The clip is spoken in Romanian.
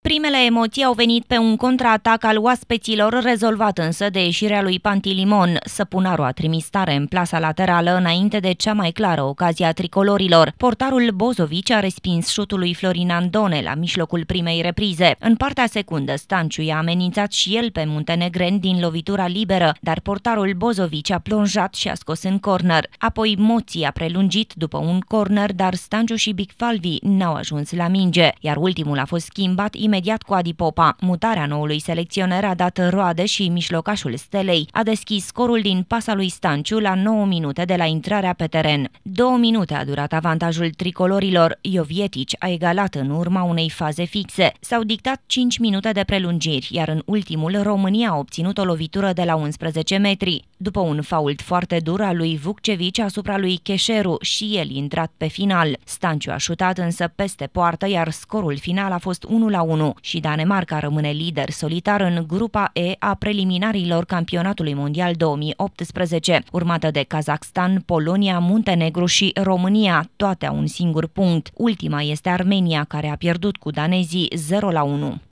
Primele emoții au venit pe un contraatac al oaspeților, rezolvat însă de ieșirea lui Pantilimon. Săpunaru a trimis tare în plasa laterală înainte de cea mai clară ocazie a tricolorilor. Portarul Bozovici a respins șutul lui Florin Andone la mijlocul primei reprize. În partea secundă, Stanciu i-a amenințat și el pe muntenegreni din lovitura liberă, dar portarul Bozovici a plonjat și a scos în corner. Apoi Moții a prelungit după un corner, dar Stanciu și Bigfalvi n-au ajuns la minge, iar ultimul a fost schimbat imediat cu Adi Popa. Mutarea noului selecționer a dat roade și mijlocașul Stelei a deschis scorul din pasa lui Stanciu la 9 minute de la intrarea pe teren. 2 minute a durat avantajul tricolorilor. Jovietici a egalat în urma unei faze fixe. S-au dictat 5 minute de prelungiri, iar în ultimul România a obținut o lovitură de la 11 metri. După un fault foarte dur al lui Vukcevici asupra lui Cheșeru, și el intrat pe final. Stanciu a șutat însă peste poartă, iar scorul final a fost 1-1 și Danemarca rămâne lider solitar în grupa E a preliminarilor campionatului mondial 2018, urmată de Kazakhstan, Polonia, Muntenegru și România, toate au un singur punct. Ultima este Armenia, care a pierdut cu danezii 0-1.